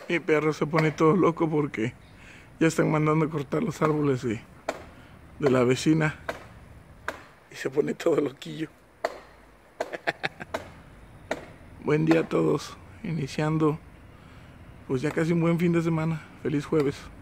Mi perro se pone todo loco porque ya están mandando a cortar los árboles de la vecina. Y se pone todo loquillo. Buen día a todos. Iniciando pues ya casi un buen fin de semana. Feliz jueves.